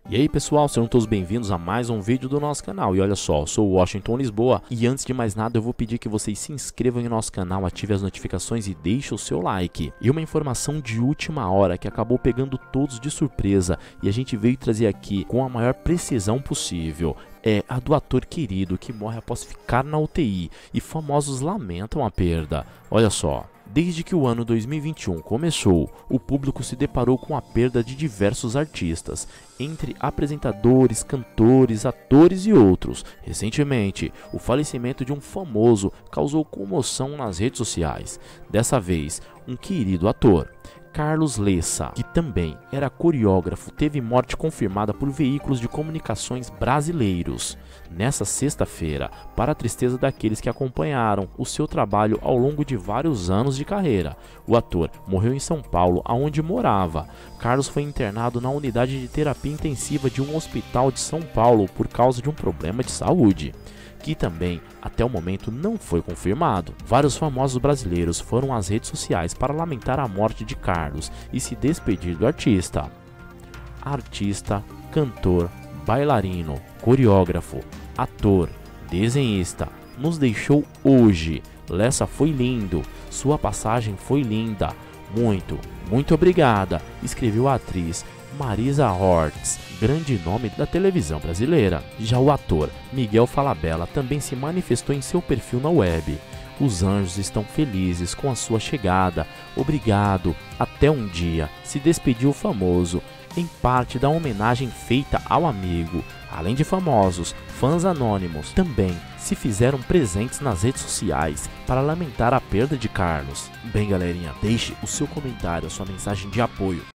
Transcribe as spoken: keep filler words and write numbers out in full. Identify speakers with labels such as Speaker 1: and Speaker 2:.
Speaker 1: E aí pessoal, sejam todos bem-vindos a mais um vídeo do nosso canal. E olha só, eu sou o Washington Lisboa e antes de mais nada eu vou pedir que vocês se inscrevam em nosso canal, ativem as notificações e deixem o seu like. E uma informação de última hora que acabou pegando todos de surpresa e a gente veio trazer aqui com a maior precisão possível. É a do ator querido que morre após ficar na U T I e famosos lamentam a perda. Olha só. Desde que o ano dois mil e vinte e um começou, o público se deparou com a perda de diversos artistas, entre apresentadores, cantores, atores e outros. Recentemente, o falecimento de um famoso causou comoção nas redes sociais. Dessa vez, um querido ator, Carlos Lessa, que também era coreógrafo, teve morte confirmada por veículos de comunicações brasileiros. Nessa sexta-feira, para a tristeza daqueles que acompanharam o seu trabalho ao longo de vários anos de carreira, o ator morreu em São Paulo, aonde morava. Carlos foi internado na unidade de terapia intensiva de um hospital de São Paulo por causa de um problema de saúde, que também, até o momento, não foi confirmado. Vários famosos brasileiros foram às redes sociais para lamentar a morte de Carlos e se despedir do artista. Artista, cantor, bailarino, coreógrafo, ator, desenhista, nos deixou hoje. Lessa foi lindo, sua passagem foi linda. Muito, muito obrigada, escreveu a atriz Marisa Hort, grande nome da televisão brasileira. Já o ator Miguel Falabella também se manifestou em seu perfil na web. Os anjos estão felizes com a sua chegada. Obrigado, até um dia, se despediu o famoso, em parte da homenagem feita ao amigo. Além de famosos, fãs anônimos também se fizeram presentes nas redes sociais para lamentar a perda de Carlos. Bem galerinha, deixe o seu comentário, a sua mensagem de apoio.